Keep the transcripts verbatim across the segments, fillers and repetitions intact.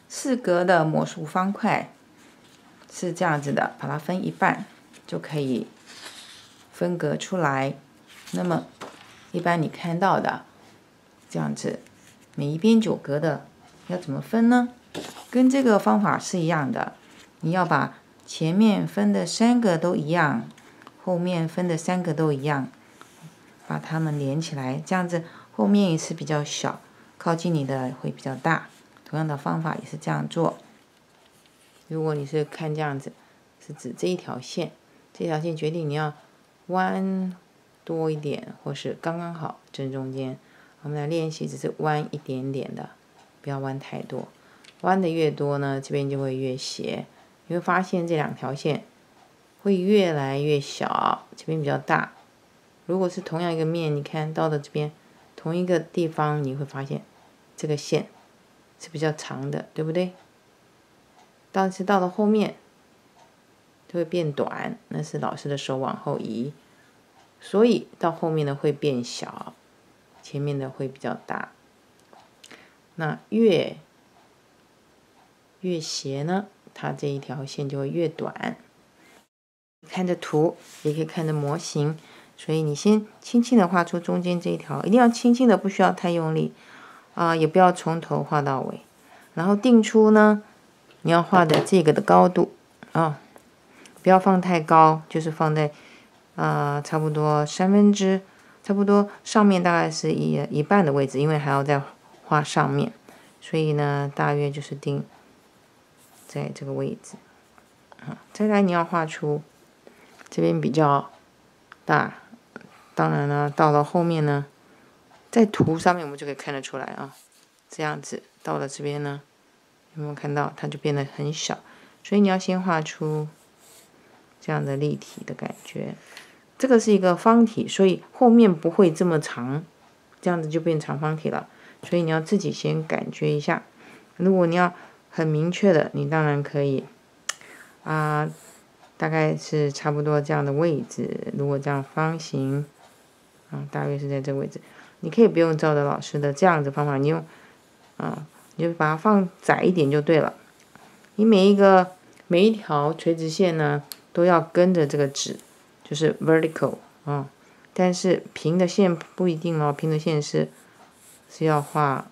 四格的魔术方块是这样子的，把它分一半就可以分隔出来。那么一般你看到的这样子，每一边九格的要怎么分呢？跟这个方法是一样的，你要把前面分的三个都一样，后面分的三个都一样，把它们连起来，这样子后面也是比较小，靠近你的会比较大。同样的方法也是这样做。如果你是看这样子，是指这一条线，这条线决定你要弯多一点，或是刚刚好正中间。我们来练习，只是弯一点点的，不要弯太多。弯的越多呢，这边就会越斜。你会发现这两条线会越来越小，这边比较大。如果是同样一个面，你看到的这边同一个地方，你会发现这个线是比较长的，对不对？但是到了后面就会变短，那是老师的手往后移，所以到后面的会变小，前面的会比较大。那越越斜呢，它这一条线就会越短。看着图也可以看着模型，所以你先轻轻的画出中间这一条，一定要轻轻的，不需要太用力啊、呃，也不要从头画到尾。然后定出呢，你要画的这个的高度啊、哦，不要放太高，就是放在啊、呃、差不多三分之，差不多上面大概是一一半的位置，因为还要再画上面，所以呢大约就是定在这个位置。好，再来你要画出这边比较大，当然呢到了后面呢，在图上面我们就可以看得出来啊，这样子到了这边呢。有没有看到它就变得很小？所以你要先画出这样的立体的感觉。这个是一个方体，所以后面不会这么长，这样子就变长方体了。所以你要自己先感觉一下。如果你要很明确的，你当然可以啊、呃，大概是差不多这样的位置。如果这样方形啊、呃，大约是在这个位置。你可以不用照着老师的这样子方法，你用啊。呃你就把它放窄一点就对了。你每一个每一条垂直线呢，都要跟着这个指，就是 vertical 啊、嗯。但是平的线不一定哦，平的线是是要画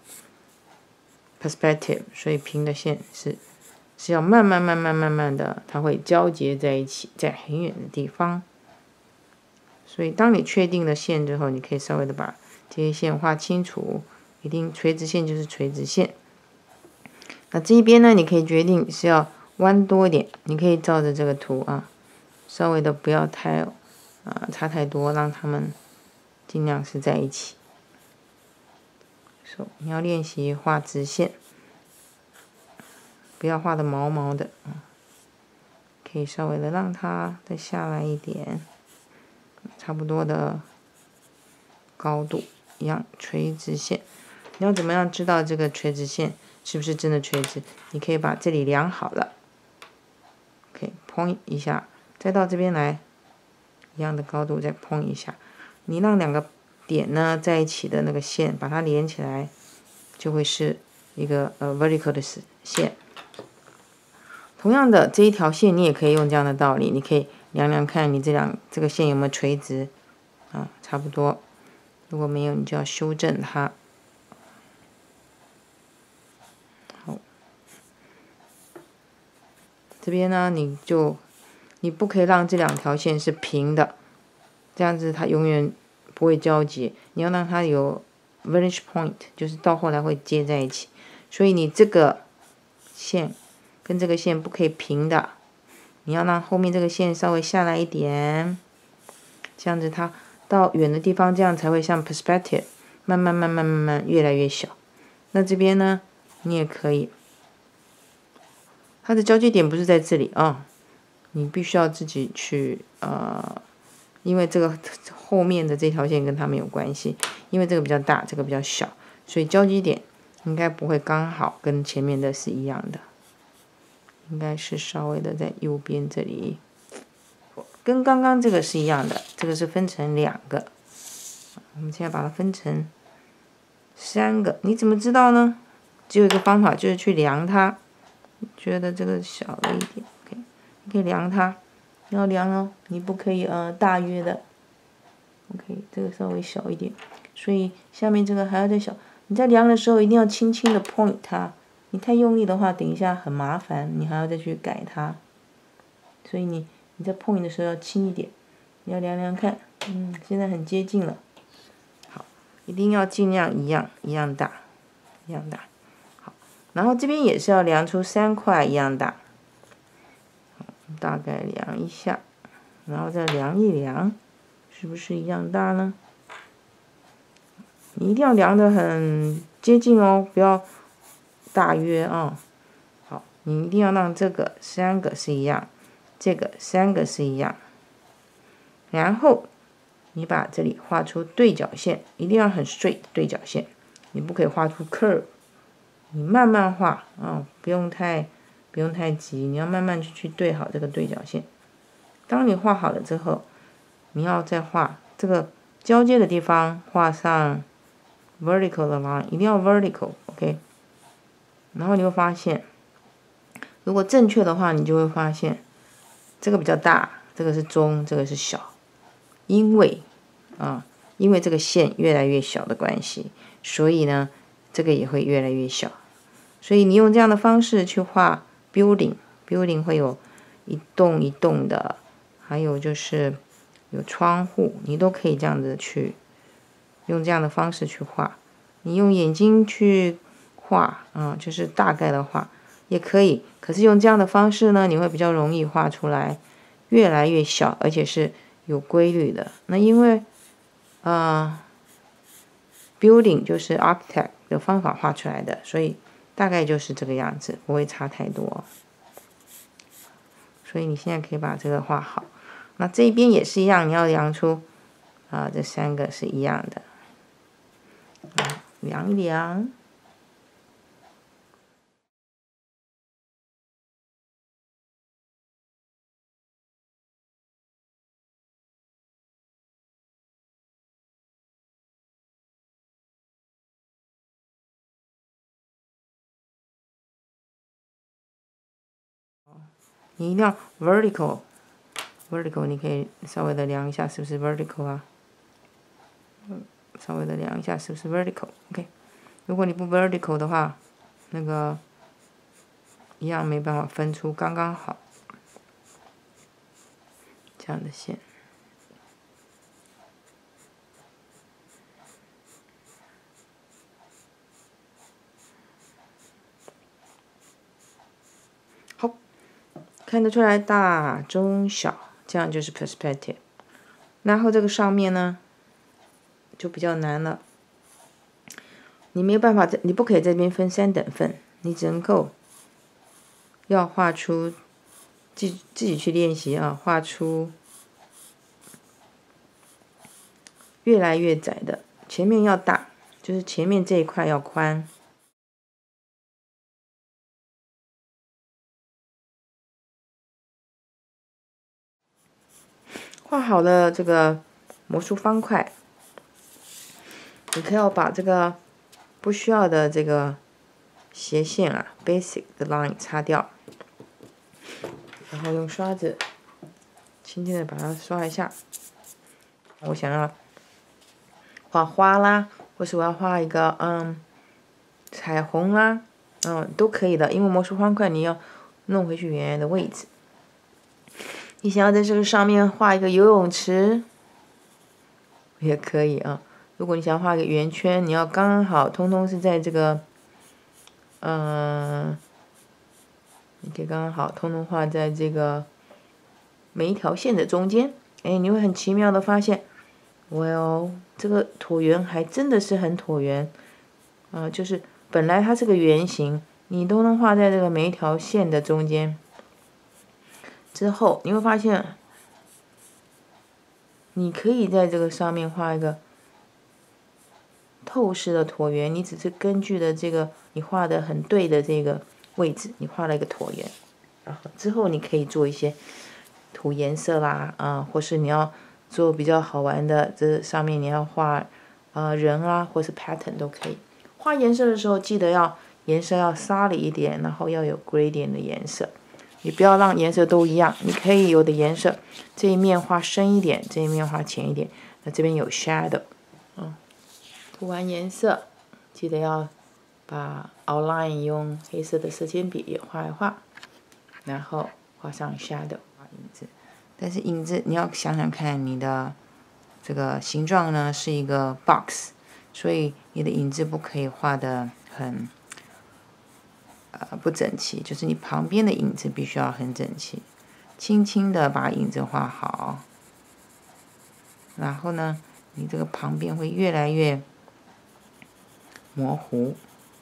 perspective， 所以平的线是是要慢慢慢慢慢慢的，它会交接在一起，在很远的地方。所以当你确定了线之后，你可以稍微的把这些线画清楚。一定垂直线就是垂直线。那这一边呢，你可以决定是要弯多一点，你可以照着这个图啊，稍微的不要太啊、呃、差太多，让它们尽量是在一起。so, 你要练习画直线，不要画的毛毛的啊，可以稍微的让它再下来一点，差不多的高度一样，垂直线。你要怎么样知道这个垂直线是不是真的垂直？你可以把这里量好了，可以碰一下，再到这边来，一样的高度再碰一下。你让两个点呢在一起的那个线，把它连起来，就会是一个呃 vertical 的线。同样的这一条线，你也可以用这样的道理，你可以量量看你这两这个线有没有垂直啊，差不多。如果没有，你就要修正它。这边呢，你就你不可以让这两条线是平的，这样子它永远不会交集。你要让它有 vantage point， 就是到后来会接在一起。所以你这个线跟这个线不可以平的，你要让后面这个线稍微下来一点，这样子它到远的地方，这样才会像 perspective， 慢慢慢慢慢慢越来越小。那这边呢，你也可以。它的交接点不是在这里啊，你必须要自己去呃，因为这个后面的这条线跟它没有关系，因为这个比较大，这个比较小，所以交接点应该不会刚好跟前面的是一样的，应该是稍微的在右边这里，跟刚刚这个是一样的，这个是分成两个，我们现在把它分成三个，你怎么知道呢？只有一个方法，就是去量它。 觉得这个小了一点 ，OK， 你可以量它，你要量哦，你不可以呃大约的 ，OK， 这个稍微小一点，所以下面这个还要再小。你在量的时候一定要轻轻的 point 它，你太用力的话，等一下很麻烦，你还要再去改它。所以你你在 point 的时候要轻一点，你要量量看，嗯，现在很接近了。好，一定要尽量一样一样大，一样大。好，然后这边也是要量出三块一样大，大概量一下，然后再量一量，是不是一样大呢？你一定要量得很接近哦，不要大约啊、哦。好，你一定要让这个三个是一样。这个三个是一样，然后你把这里画出对角线，一定要很 straight 对角线，你不可以画出 curve， 你慢慢画啊、哦，不用太不用太急，你要慢慢去去对好这个对角线。当你画好了之后，你要再画这个交接的地方，画上 vertical 的 line， 一定要 vertical，OK。然后你会发现，如果正确的话，你就会发现。这个比较大，这个是中，这个是小，因为啊，因为这个线越来越小的关系，所以呢，这个也会越来越小。所以你用这样的方式去画 building，building 会有一栋一栋的，还有就是有窗户，你都可以这样子去用这样的方式去画。你用眼睛去画啊，就是大概的画。也可以，可是用这样的方式呢，你会比较容易画出来，越来越小，而且是有规律的。那因为，呃 ，building 就是 architect 的方法画出来的，所以大概就是这个样子，不会差太多。所以你现在可以把这个画好。那这边也是一样，你要量出啊，这三个是一样的，啊、量一量。你一定要 vertical，vertical 你可以稍微的量一下是不是 vertical 啊？稍微的量一下是不是 vertical？OK， 如果你不 vertical 的话，那个一样没办法分出刚刚好这样的线。好，看得出来大、中、小，这样就是 perspective。然后这个上面呢，就比较难了。你没有办法，你不可以这边分三等份，你只能够要画出，自自己去练习啊，画出越来越窄的，前面要大，就是前面这一块要宽。画好了这个魔术方块，你可以要把这个不需要的这个斜线啊 ，basic 的 line 擦掉，然后用刷子轻轻的把它刷一下。我想要画花啦，或是我要画一个嗯彩虹啦，嗯都可以的，因为魔术方块你要弄回去原来的位置。你想要在这个上面画一个游泳池，也可以啊。如果你想画一个圆圈，你要刚刚好，通通是在这个，嗯、呃，你可以刚刚好，通通画在这个每一条线的中间。哎，你会很奇妙的发现，哇哦，这个椭圆还真的是很椭圆，啊、呃，就是本来它是个圆形，你都能画在这个每一条线的中间。之后你会发现，你可以在这个上面画一个透视的椭圆，你只是根据的这个你画的很对的这个位置，你画了一个椭圆。然后之后你可以做一些涂颜色啦，啊、呃，或是你要做比较好玩的，这上面你要画呃人啊，或是 pattern 都可以。画颜色的时候记得要颜色要沙里一点，然后要有 gradient 的颜色。你不要让颜色都一样，你可以有的颜色这一面画深一点，这一面画浅一点。那这边有 shadow， 嗯，涂完颜色，记得要把 outline 用黑色的色铅笔也画一画，然后画上 shadow， 画影子。但是影子你要想想看，你的这个形状呢是一个 box， 所以你的影子不可以画的很。呃，不整齐，就是你旁边的影子必须要很整齐，轻轻的把影子画好，然后呢，你这个旁边会越来越模糊，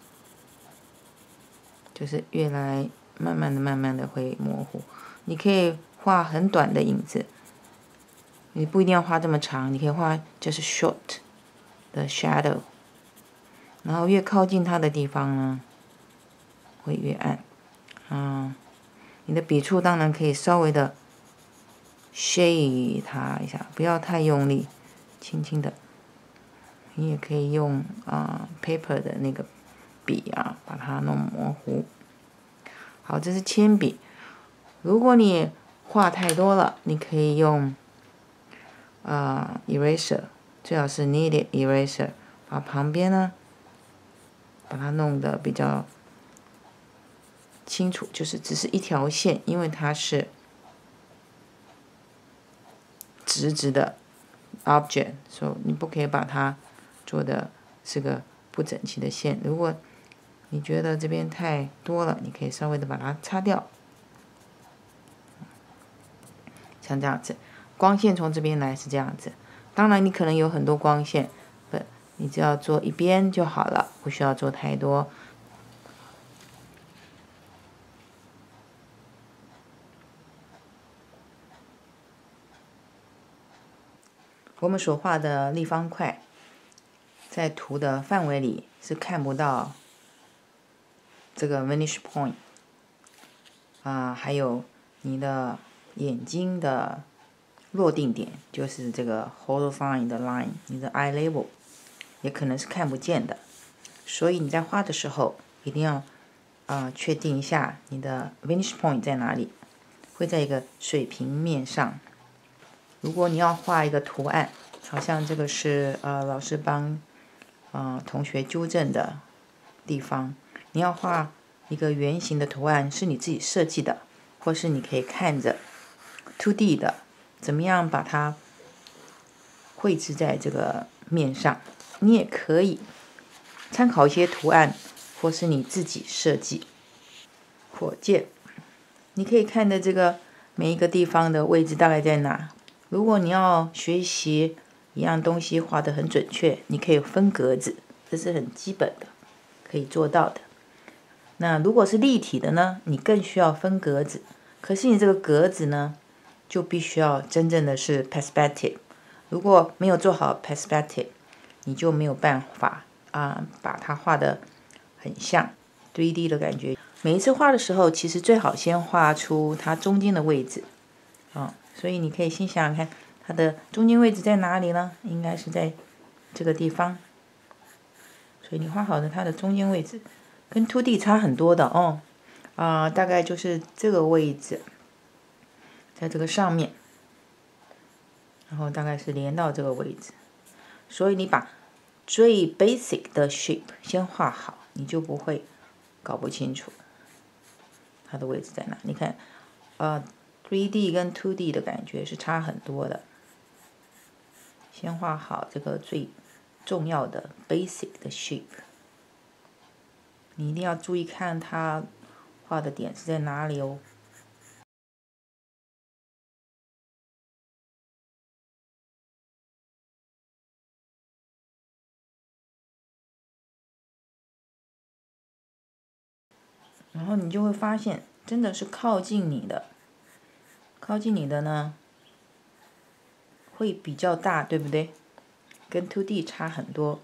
就是越来慢慢的、慢慢的会模糊。你可以画很短的影子，你不一定要画这么长，你可以画就是 short 的 shadow， 然后越靠近它的地方呢，会越暗，嗯，你的笔触当然可以稍微的 shade 它一下，不要太用力，轻轻的。你也可以用啊、呃、paper 的那个笔啊，把它弄模糊。好，这是铅笔。如果你画太多了，你可以用啊、呃、eraser， 最好是 kneaded eraser， 把旁边呢把它弄得比较清楚，就是只是一条线，因为它是直直的 object， 所以你不可以把它做的是个不整齐的线。如果你觉得这边太多了，你可以稍微的把它擦掉，像这样子。光线从这边来是这样子，当然你可能有很多光线，不，你只要做一边就好了，不需要做太多。我们所画的立方块，在图的范围里是看不到这个 vanishing point 啊、呃，还有你的眼睛的落定点，就是这个 horrifying 的 line， 你的 eye level 也可能是看不见的，所以你在画的时候一定要啊、呃、确定一下你的 vanishing point 在哪里，会在一个水平面上。如果你要画一个图案，好像这个是呃老师帮呃同学纠正的地方，你要画一个圆形的图案，是你自己设计的，或是你可以看着 two D 的，怎么样把它绘制在这个面上。你也可以参考一些图案，或是你自己设计。火箭，你可以看的这个每一个地方的位置大概在哪。如果你要学习一样东西画得很准确，你可以分格子，这是很基本的，可以做到的。那如果是立体的呢，你更需要分格子。可是你这个格子呢，就必须要真正的是 perspective。如果没有做好 perspective， 你就没有办法啊、呃、把它画得很像 三 D 的感觉。每一次画的时候，其实最好先画出它中间的位置，啊、哦，所以你可以先想想看，它的中间位置在哪里呢？应该是在这个地方。所以你画好的它的中间位置，跟 二 D 差很多的哦，啊、呃，大概就是这个位置，在这个上面，然后大概是连到这个位置。所以你把最 basic 的 shape 先画好，你就不会搞不清楚它的位置在哪。你看，呃 三 D 跟 二 D 的感觉是差很多的。先画好这个最重要的 basic 的 shape， 你一定要注意看它画的点是在哪里哦。然后你就会发现，真的是靠近你的，靠近你的呢，会比较大，对不对？跟 二 D 差很多。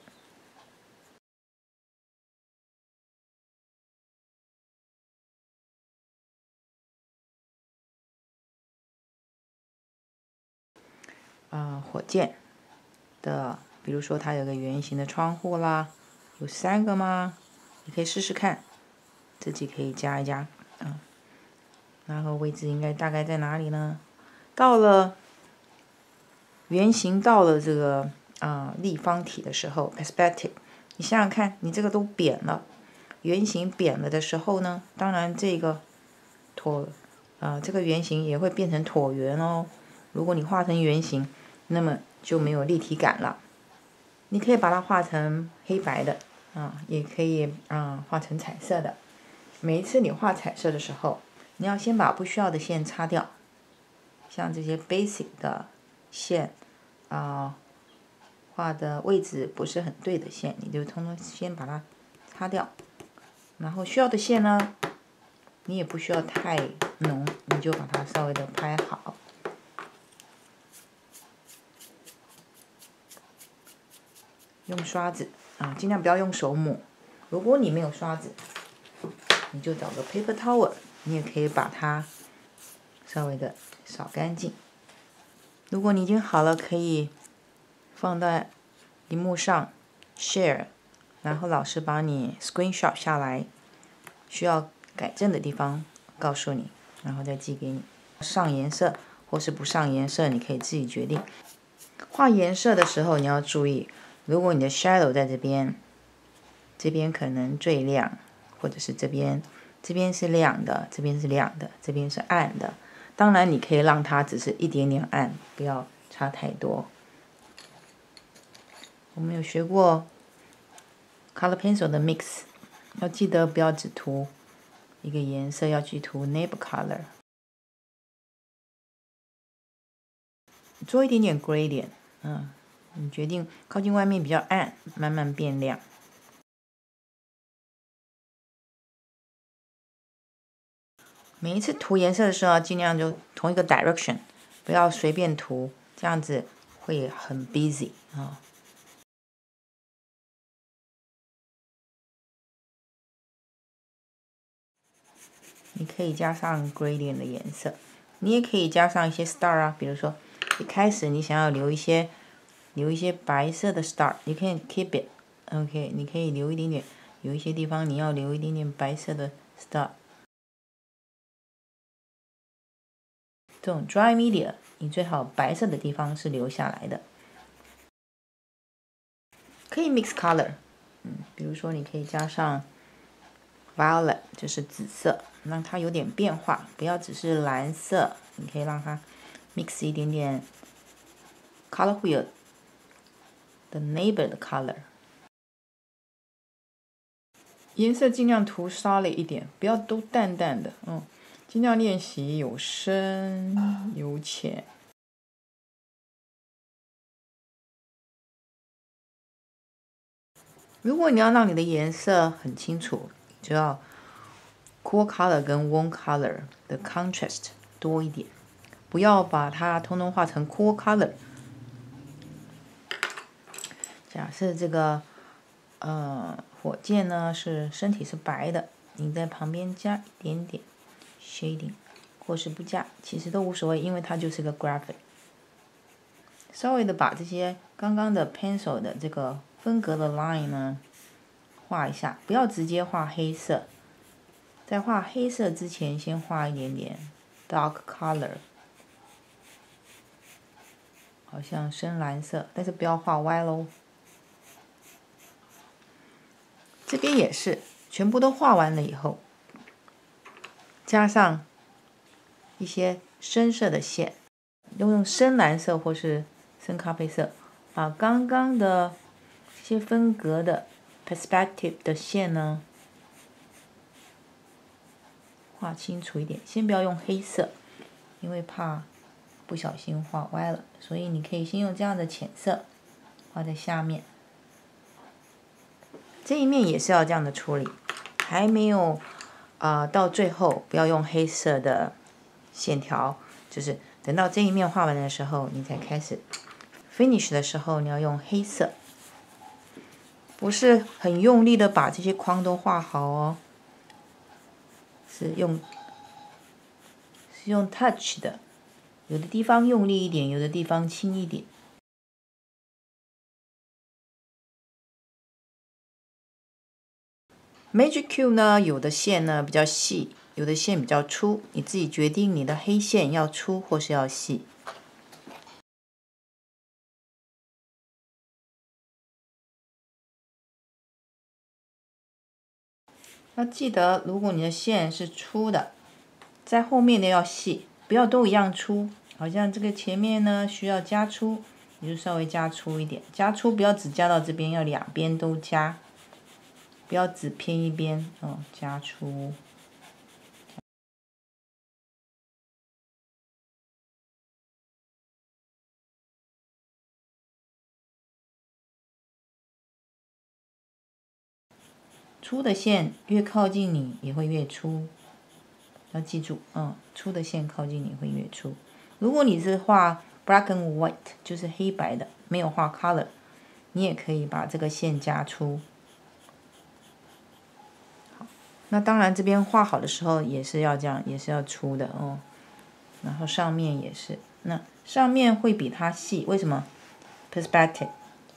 啊、呃，火箭的，比如说它有个圆形的窗户啦，有三个吗？你可以试试看， 自己可以加一加啊。然后位置应该大概在哪里呢？到了圆形到了这个啊、呃、立方体的时候 ，perspective， 你想想看，你这个都扁了，圆形扁了的时候呢，当然这个椭啊、呃、这个圆形也会变成椭圆哦。如果你画成圆形，那么就没有立体感了。你可以把它画成黑白的啊，也可以啊画成彩色的。每一次你画彩色的时候，你要先把不需要的线擦掉，像这些 basic 的线啊，画的位置不是很对的线，你就通通先把它擦掉。然后需要的线呢，你也不需要太浓，你就把它稍微的拍好。用刷子啊，尽量不要用手抹。如果你没有刷子，你就找个 paper towel， 你也可以把它稍微的扫干净。如果你已经好了，可以放在荧幕上 share， 然后老师把你 screenshot 下来，需要改正的地方告诉你，然后再寄给你。上颜色或是不上颜色，你可以自己决定。画颜色的时候你要注意，如果你的 shadow 在这边，这边可能最亮，或者是这边，这边是亮的，这边是亮的，这边是暗的。当然，你可以让它只是一点点暗，不要差太多。我们有学过 color pencil 的 mix， 要记得不要只涂一个颜色，要去涂 neighbor color。做一点点 gradient， 嗯，你决定靠近外面比较暗，慢慢变亮。每一次涂颜色的时候，尽量就同一个 direction， 不要随便涂，这样子会很 busy 啊。你可以加上 gradient 的颜色，你也可以加上一些 star 啊，比如说一开始你想要留一些留一些白色的 star， 你可以 keep it，OK， 你可以留一点点，有一些地方你要留一点点白色的 star。这种 dry media， 你最好白色的地方是留下来的。可以 mix color， 嗯，比如说你可以加上 violet， 就是紫色，让它有点变化，不要只是蓝色，你可以让它 mix 一点点 color wheel 的 neighbor 的 color。颜色尽量涂 solid 一点，不要都淡淡的，嗯，尽量练习有深有浅。如果你要让你的颜色很清楚，就要 cool color 跟 warm color 的 contrast 多一点，不要把它通通画成 cool color。假设这个呃火箭呢是身体是白的，你在旁边加一点点 shading， 或是不加，其实都无所谓，因为它就是个 graphic。稍微的把这些刚刚的 pencil 的这个分隔的 line 呢画一下，不要直接画黑色。在画黑色之前，先画一点点 dark color， 好像深蓝色，但是不要画歪喽。这边也是，全部都画完了以后，加上一些深色的线，用用深蓝色或是深咖啡色，把刚刚的这些分隔的 perspective 的线呢画清楚一点。先不要用黑色，因为怕不小心画歪了，所以你可以先用这样的浅色画在下面。这一面也是要这样的处理，还没有啊、呃、到最后不要用黑色的线条，就是等到这一面画完的时候，你才开始 finish 的时候，你要用黑色，不是很用力的把这些框都画好哦，是用是用 touch 的，有的地方用力一点，有的地方轻一点。 Magic Q 呢，有的线呢比较细，有的线比较粗，你自己决定你的黑线要粗或是要细。要记得，如果你的线是粗的，在后面的要细，不要都一样粗。好像这个前面呢需要加粗，你就稍微加粗一点，加粗不要只加到这边，要两边都加，不要只偏一边哦，加粗。粗的线越靠近你也会越粗，要记住，嗯，粗的线靠近你会越粗。如果你是画 black and white， 就是黑白的，没有画 color， 你也可以把这个线加粗。好，那当然这边画好的时候也是要这样，也是要粗的哦。然后上面也是，那上面会比它细，为什么 ？perspective。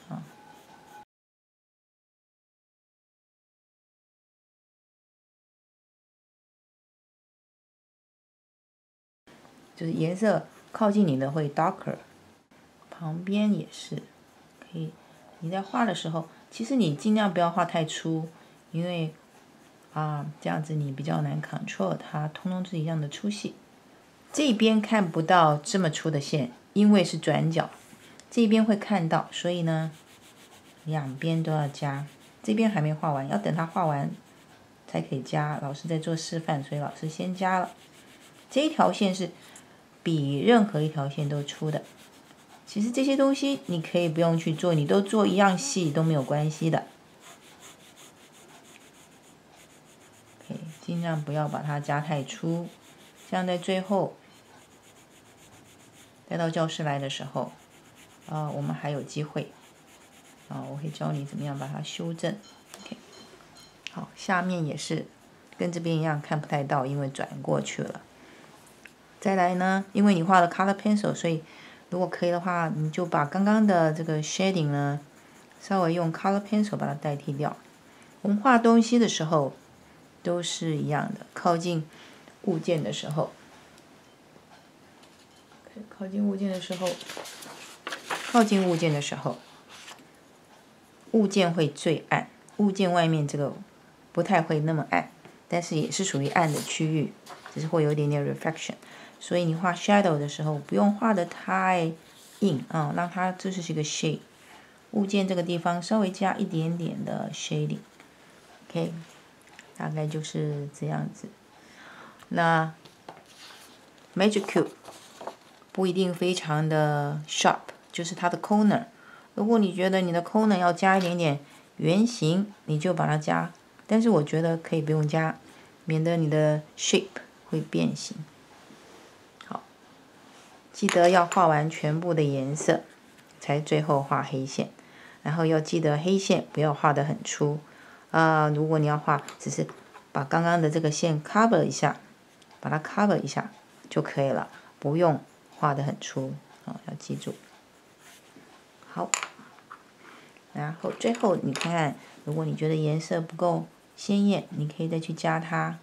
就是颜色靠近你的会 darker， 旁边也是可以。你在画的时候，其实你尽量不要画太粗，因为啊这样子你比较难 control 它，通通是一样的粗细。这边看不到这么粗的线，因为是转角，这边会看到，所以呢，两边都要加。这边还没画完，要等它画完才可以加。老师在做示范，所以老师先加了。这一条线是比任何一条线都粗的。其实这些东西你可以不用去做，你都做一样细都没有关系的。可以尽量不要把它加太粗，这样在最后带到教室来的时候，啊、呃，我们还有机会。啊、呃，我会教你怎么样把它修正。OK， 好，下面也是跟这边一样看不太到，因为转过去了。再来呢，因为你画了 color pencil， 所以如果可以的话，你就把刚刚的这个 shading 呢，稍微用 color pencil 把它代替掉。我们画东西的时候都是一样的，靠近物件的时候，靠近物件的时候，靠近物件的时候，物件会最暗，物件外面这个不太会那么暗，但是也是属于暗的区域，只是会有一点点 reflection。所以你画 shadow 的时候，不用画的太硬啊，让它这是一个 shade。物件这个地方稍微加一点点的 shading，OK， 大概就是这样子。那 Magic Cube 不一定非常的 sharp， 就是它的 corner。如果你觉得你的 corner 要加一点点圆形，你就把它加。但是我觉得可以不用加，免得你的 shape 会变形。记得要画完全部的颜色，才最后画黑线。然后要记得黑线不要画得很粗，啊、呃，如果你要画，只是把刚刚的这个线 cover 一下，把它 cover 一下就可以了，不用画得很粗啊、哦，要记住。好，然后最后你看看，如果你觉得颜色不够鲜艳，你可以再去加它。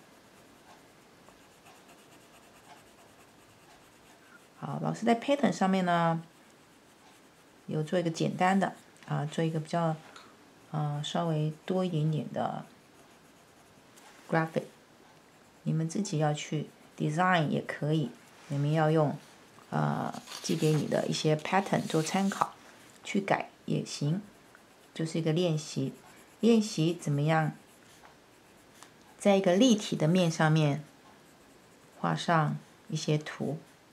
好，老师在 pattern 上面呢，有做一个简单的啊，做一个比较啊、呃、稍微多一点点的 graphic， 你们自己要去 design 也可以，你们要用呃寄给你的一些 pattern 做参考，去改也行，就是一个练习，练习怎么样在一个立体的面上面画上一些图。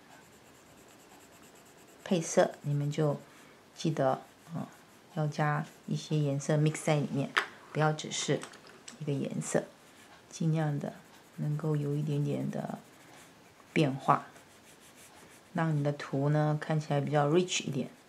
配色你们就记得，嗯，要加一些颜色 mix 在里面，不要只是一个颜色，尽量的能够有一点点的变化，让你的图呢看起来比较 rich 一点。